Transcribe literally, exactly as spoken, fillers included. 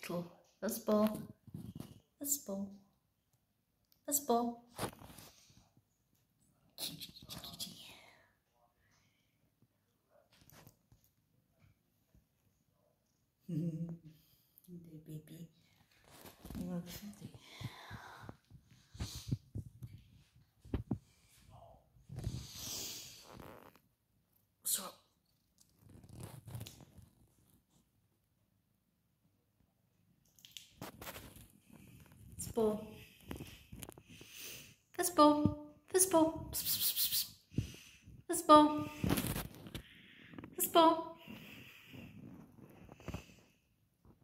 little fuzzball, fuzzball, fuzzball. Kitty, kitty, kitty. The baby. So. Fuzzball, fuzzball, fuzzball, fuzzball, fuzzball.